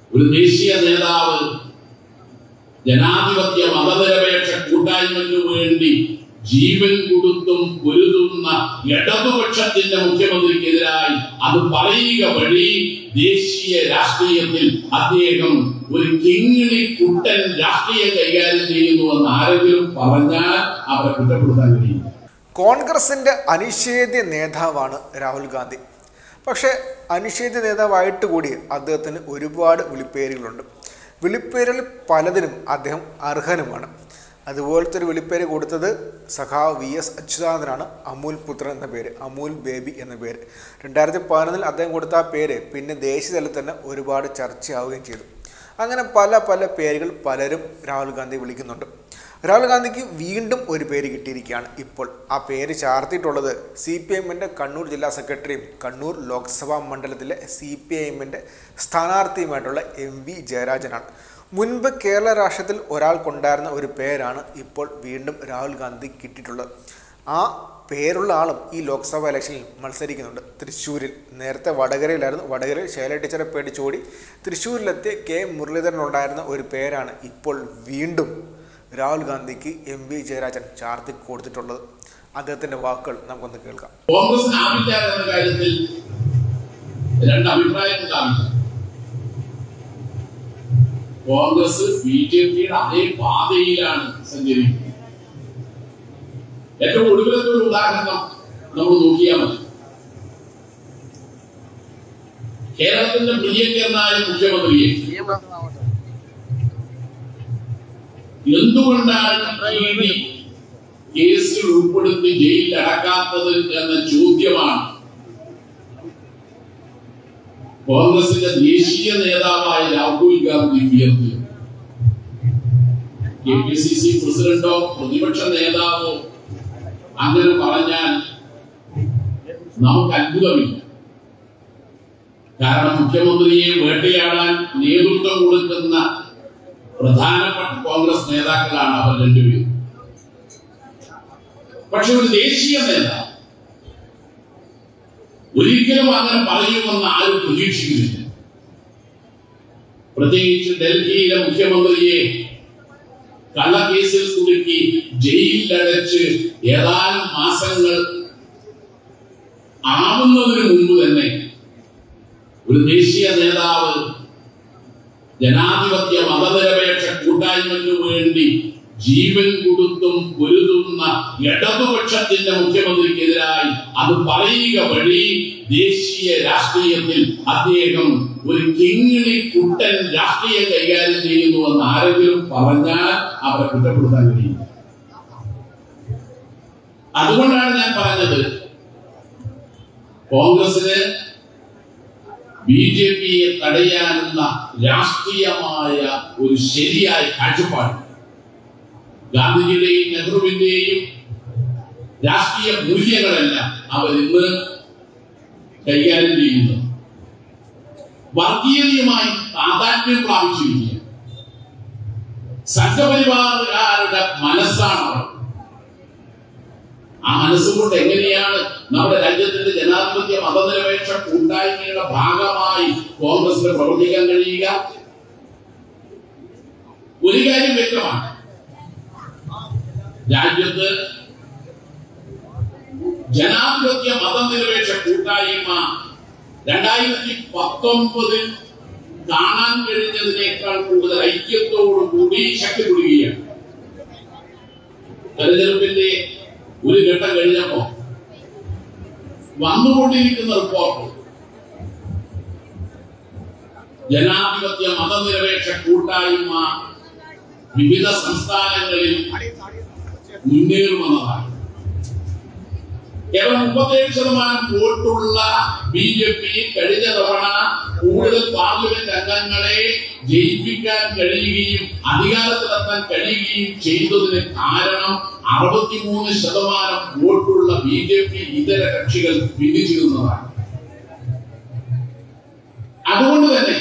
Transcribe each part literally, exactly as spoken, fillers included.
ഒരു ദേശീയ നേതാവ് ജനാധിപത്യ മതനിരപേക്ഷ കൂട്ടായ്മയ്ക്ക് വേണ്ടി ജീവൻ കൊടുത്തും പൊരുതുന്ന ഇടതുപക്ഷത്തിന്റെ മുഖ്യമന്ത്രിക്കെതിരായി അത് പറയുക വഴി ദേശീയ രാഷ്ട്രീയത്തിൽ അദ്ദേഹം ഒരു കിങ്ങിണി കുട്ടൻ രാഷ്ട്രീയം കൈകാര്യം ചെയ്യുന്നുവെന്ന് ആരെങ്കിലും പറഞ്ഞാൽ അവരെ കുറ്റപ്പെടുത്താൻ കഴിയും. കോൺഗ്രസിന്റെ അനിഷേധ്യ നേതാവാണ് രാഹുൽ ഗാന്ധി. പക്ഷേ അനിഷേധ്യ നേതാവായിട്ട് കൂടി അദ്ദേഹത്തിന് ഒരുപാട് വിളിപ്പേരുകളുണ്ട്. വിളിപ്പേരിൽ പലതിനും അദ്ദേഹം അർഹനുമാണ്. അതുപോലത്തെ ഒരു വിളിപ്പേര് കൊടുത്തത് സഖാവ് വി എസ് അച്യുതാനന്ദനാണ്. അമൂൽ പുത്രൻ എന്ന പേര്, അമൂൽ ബേബി എന്ന പേര്. രണ്ടായിരത്തി പതിനൊന്നിൽ അദ്ദേഹം കൊടുത്ത ആ പേര് പിന്നെ ദേശീയ തലത്തിൽ തന്നെ ഒരുപാട് ചർച്ചയാവുകയും ചെയ്തു. അങ്ങനെ പല പല പേരുകൾ പലരും രാഹുൽ ഗാന്ധി വിളിക്കുന്നുണ്ട്. രാഹുൽ ഗാന്ധിക്ക് വീണ്ടും ഒരു പേര് കിട്ടിയിരിക്കുകയാണ്. ഇപ്പോൾ ആ പേര് ചാർത്തിയിട്ടുള്ളത് സി പി എമ്മിൻ്റെ കണ്ണൂർ ജില്ലാ സെക്രട്ടറിയും കണ്ണൂർ ലോക്സഭാ മണ്ഡലത്തിലെ സി പി ഐ എമ്മിൻ്റെ സ്ഥാനാർത്ഥിയുമായിട്ടുള്ള എം വി ജയരാജനാണ്. മുൻപ് കേരള രാഷ്ട്രീയത്തിൽ ഒരാൾക്കുണ്ടായിരുന്ന ഒരു പേരാണ് ഇപ്പോൾ വീണ്ടും രാഹുൽ ഗാന്ധി കിട്ടിയിട്ടുള്ളത്. ആ പേരുള്ള ആളും ഈ ലോക്സഭാ ഇലക്ഷനിൽ മത്സരിക്കുന്നുണ്ട്. തൃശ്ശൂരിൽ നേരത്തെ വടകരയിലായിരുന്നു. വടകരയിൽ ശൈല ടീച്ചറെ പേടിച്ചോടി തൃശ്ശൂരിലെത്തിയ കെ മുരളീധരനുണ്ടായിരുന്ന ഒരു പേരാണ് ഇപ്പോൾ വീണ്ടും രാഹുൽ ഗാന്ധിക്ക് എം വി ജയരാജൻ ചാർത്തി കൊടുത്തിട്ടുള്ളത്. അദ്ദേഹത്തിന്റെ വാക്കുകൾ നമുക്കൊന്ന് കേൾക്കാം. കോൺഗ്രസ് ആഭിചാര കാര്യത്തിൽ രണ്ട് അഭിപ്രായം ഉണ്ടാവില്ല. കോൺഗ്രസ് ബി ജെ പിയുടെ അതേ പാതയിലാണ് സഞ്ചരിക്കുന്നത്. ഏറ്റവും ഒടുവിലത്തെ ഒരു ഉദാഹരണം നമ്മൾ നോക്കിയാൽ മതി. കേരളത്തിന്റെ പ്രിയങ്കരനായ മുഖ്യമന്ത്രിയെ എന്തുകൊണ്ടാണ് ഇ ഡി കേസിൽ ഉൾപ്പെടുത്തി ജയിലിൽ അടക്കാത്തത് എന്ന ചോദ്യമാണ് കോൺഗ്രസിന്റെ ദേശീയ നേതാവായ രാഹുൽ ഗാന്ധി ഉയർത്തി. കെ പി സി സി പ്രസിഡന്റോ പ്രതിപക്ഷ നേതാവോ അങ്ങനെ പറഞ്ഞാൽ നമുക്ക് അത്ഭുതമില്ല. കാരണം മുഖ്യമന്ത്രിയെ വേട്ടയാടാൻ നേതൃത്വം കൊടുക്കുന്ന പ്രധാനപ്പെട്ട കോൺഗ്രസ് നേതാക്കളാണ് അവർ രണ്ടുപേരും. പക്ഷെ ഒരു ദേശീയ നേതാവ് ഒരിക്കലും അങ്ങനെ പറയുമെന്ന് ആരും പ്രതീക്ഷിക്കുന്നില്ല. പ്രത്യേകിച്ച് ഡൽഹിയിലെ മുഖ്യമന്ത്രിയെ കള്ളക്കേസിൽ കുടുക്കി ജയിലിലടച്ച് ഏതാനും മാസങ്ങൾ ആവുന്നതിന് മുമ്പ് തന്നെ ഒരു ദേശീയ നേതാവ് ജനാധിപത്യ മതനിരപേക്ഷ കൂട്ടായ്മയ്ക്ക് വേണ്ടി ജീവൻ കൊടുത്തും പൊരുതുന്ന ഇടതുപക്ഷത്തിന്റെ മുഖ്യമന്ത്രിക്കെതിരായി അത് പറയുക വഴി ദേശീയ രാഷ്ട്രീയത്തിൽ അദ്ദേഹം ഒരു കിങ്ങിണി കുട്ടൻ രാഷ്ട്രീയം കൈകാര്യം ചെയ്യുന്നുവെന്ന് ആരെങ്കിലും പറഞ്ഞാൽ അവരെ കുറ്റപ്പെടുത്താൻ കഴിയില്ല. അതുകൊണ്ടാണ് ഞാൻ പറഞ്ഞത് കോൺഗ്രസിന് ബി ജെ പിയെ തടയാനുള്ള രാഷ്ട്രീയമായ ഒരു ശരിയായ കാഴ്ചപ്പാട് ഗാന്ധിജിയുടെയും നെഹ്റുവിന്റെയും രാഷ്ട്രീയ മൂല്യങ്ങളെല്ലാം അവർ ഇന്ന് കൈകാര്യം ചെയ്യുന്നു. വർഗീയതയുമായി താതാത്മ്യം പ്രാപിച്ചിരിക്കുക സംഘപരിവാറുകാരുടെ മനസ്സാണ്. ആ മനസ്സുകൊണ്ട് എങ്ങനെയാണ് നമ്മുടെ രാജ്യത്തിന്റെ ജനാധിപത്യ മതനിരപേക്ഷ കൂട്ടായ്മയുടെ ഭാഗമായി കോൺഗ്രസിന് പ്രവർത്തിക്കാൻ കഴിയുക? ഒരു കാര്യം വ്യക്തമാണ്, രാജ്യത്ത് ജനാധിപത്യ മതനിരപേക്ഷ കൂട്ടായ്മ രണ്ടായിരത്തി പത്തൊമ്പതിൽ കാണാൻ കഴിഞ്ഞതിനേക്കാൾ കൂടുതൽ ഐക്യത്തോടുകൂടി ശക്തിപ്പെടുകയാണ്. തെരഞ്ഞെടുപ്പിന്റെ ഒരു ഘട്ടം കഴിഞ്ഞപ്പോ വന്നുകൊണ്ടിരിക്കുന്ന റിപ്പോർട്ട് ജനാധിപത്യ മതനിരപേക്ഷ കൂട്ടായ്മ വിവിധ സംസ്ഥാനങ്ങളിൽ മുന്നേറുമെന്നതാണ്. കേവലം മുപ്പത്തേഴ് ശതമാനം വോട്ടുള്ള ബി ജെ പി കഴിഞ്ഞ തവണ കൂടുതൽ പാർലമെന്റ് അംഗങ്ങളെ ജയിപ്പിക്കാൻ കഴിയുകയും അധികാരത്തിലെത്താൻ കഴിയുകയും ചെയ്തതിന് കാരണം അറുപത്തിമൂന്ന് ശതമാനം വോട്ടുള്ള ബി ജെ പി ഇതര കക്ഷികൾ വിധിച്ചിരുന്നതാണ്. അതുകൊണ്ട് തന്നെ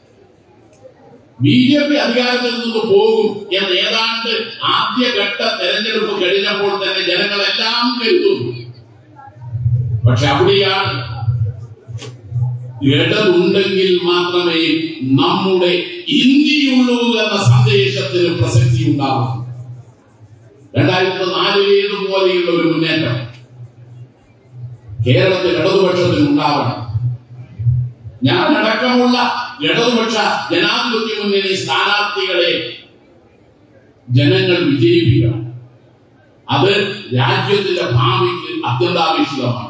ബി ജെ പി അധികാരത്തിൽ നിന്ന് പോകും എന്ന് ഏതാണ്ട് ആദ്യഘട്ട തെരഞ്ഞെടുപ്പ് കഴിഞ്ഞപ്പോൾ തന്നെ ജനങ്ങളെല്ലാം കരുതുന്നു. പക്ഷെ അവിടെയാണ് ഇടതുണ്ടെങ്കിൽ മാത്രമേ നമ്മുടെ ഇന്ത്യയുള്ളൂ എന്ന സന്ദേശത്തിന് പ്രസക്തി ഉണ്ടാവും. രണ്ടായിരത്തി നാലിലേതുപോലെയുള്ള ഒരു മുന്നേറ്റം കേരളത്തിൽ ഇടതുപക്ഷത്തിന് ഉണ്ടാവണം. ഞാൻ അടക്കമുള്ള ഇടതുപക്ഷ ജനാധിപത്യ മുന്നണി സ്ഥാനാർത്ഥികളെ ജനങ്ങൾ വിജയിപ്പിക്കണം. അത് രാജ്യത്തിന്റെ ഭാവിക്ക് അത്യന്താപേക്ഷിതമാണ്.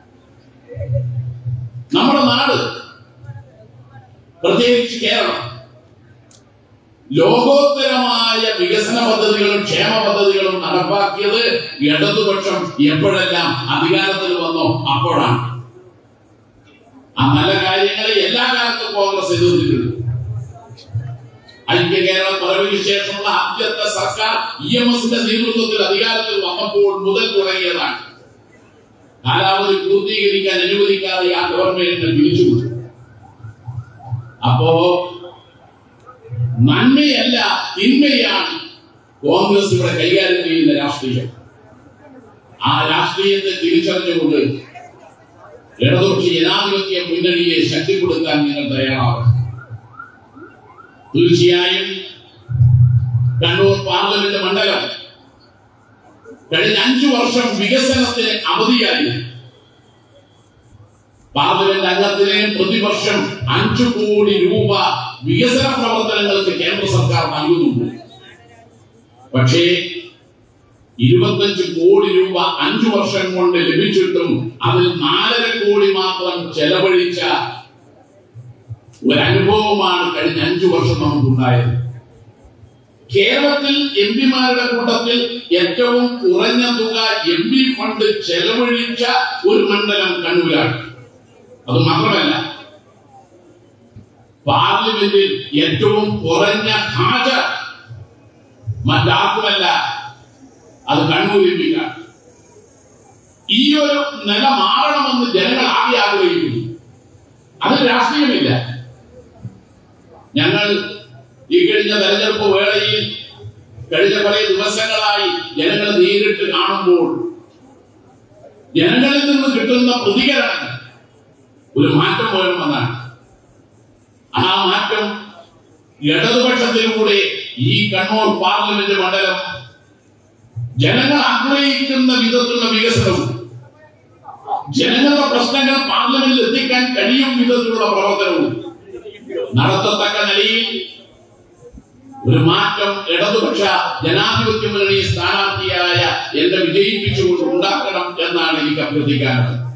നമ്മുടെ നാട്, പ്രത്യേകിച്ച് കേരളം, ലോകോത്തരമായ വികസന പദ്ധതികളും ക്ഷേമ പദ്ധതികളും നടപ്പാക്കിയത് ഇടതുപക്ഷം എപ്പോഴെല്ലാം അധികാരത്തിൽ വന്നോ അപ്പോഴാണ്. ആ നല്ല കാര്യങ്ങളെ എല്ലാ കാലത്തും കോൺഗ്രസ് എതിർത്തിട്ടുണ്ട്. ഐക്യ കേരള പിറവിക്ക് ശേഷമുള്ള ആദ്യത്തെ സർക്കാർ ഇ എം എസിന്റെ നേതൃത്വത്തിൽ അധികാരത്തിൽ വന്നപ്പോൾ മുതൽ തുടങ്ങിയതാണ്. കാലാവധി പൂർത്തീകരിക്കാൻ അനുവദിക്കാതെ ആ ഗവൺമെന്റിനെ പിരിച്ചുവിട്ടു. അപ്പോ നന്മയല്ല തിന്മയാണ് കോൺഗ്രസ് ഇവിടെ കൈകാര്യം ചെയ്യുന്ന രാഷ്ട്രീയം. ആ രാഷ്ട്രീയത്തെ തിരിച്ചറിഞ്ഞുകൊണ്ട് ഇടതുപക്ഷ ജനാധിപത്യ മുന്നണിയെ ശക്തിപ്പെടുത്താൻ നിങ്ങൾ തയ്യാറാവണം. തീർച്ചയായും കണ്ണൂർ പാർലമെന്റ് മണ്ഡലം കഴിഞ്ഞ അഞ്ചു വർഷം വികസനത്തിന് അവധിയായി. പാർലമെന്റ് അംഗത്തിന് പ്രതിവർഷം അഞ്ചു കോടി രൂപ വികസന പ്രവർത്തനങ്ങൾക്ക് കേന്ദ്ര സർക്കാർ നൽകുന്നുണ്ട്. പക്ഷേ ഇരുപത്തഞ്ച് കോടി രൂപ അഞ്ചു വർഷം കൊണ്ട് ലഭിച്ചിട്ടും അതിൽ നാലര കോടി മാത്രം ചെലവഴിച്ച ഒരനുഭവമാണ് കഴിഞ്ഞ അഞ്ചു വർഷം നമുക്കുണ്ടായത്. കേരളത്തിൽ എം പിമാരുടെ കൂട്ടത്തിൽ ഏറ്റവും കുറഞ്ഞ തുക എം പി ഫണ്ട് ചെലവഴിച്ച ഒരു മണ്ഡലം കണ്ണൂരാണ്. അത് മാത്രമല്ല, പാർലമെന്റിൽ ഏറ്റവും കുറഞ്ഞ ഹാജർ മറ്റാർക്കുമല്ല, അത് കണ്ണൂർ എം പിക്കാണ്. ഈ ഒരു നില മാറണമെന്ന് ജനങ്ങൾ ആകെ ആഗ്രഹിക്കുന്നു. അത് രാഷ്ട്രീയമില്ല. ഞങ്ങൾ ഈ കഴിഞ്ഞ തെരഞ്ഞെടുപ്പ് വേളയിൽ കഴിഞ്ഞ കുറെ ദിവസങ്ങളായി ജനങ്ങൾ നേരിട്ട് കാണുമ്പോൾ ജനങ്ങളിൽ നിന്ന് കിട്ടുന്ന പ്രതികരണങ്ങൾ ഒരു മാറ്റം വേണമെന്നാണ്. ആ മാറ്റം ഇടതുപക്ഷത്തിലൂടെ ഈ കണ്ണൂർ പാർലമെന്റ് മണ്ഡലം ജനങ്ങൾ ആഗ്രഹിക്കുന്ന വിധത്തിലുള്ള വികസനവും ജനങ്ങളുടെ പ്രശ്നങ്ങൾ പാർലമെന്റിൽ എത്തിക്കാൻ കഴിയും വിധത്തിലുള്ള പ്രവർത്തനവും നടത്തത്തക്ക നിലയിൽ ഒരു മാറ്റം ഇടതുപക്ഷ ജനാധിപത്യ മുന്നണി സ്ഥാനാർത്ഥിയായ എന്നെ വിജയിപ്പിച്ചുകൊണ്ട് ഉണ്ടാക്കണം എന്നാണ് എനിക്ക് അഭ്യർത്ഥിക്കാനുള്ളത്.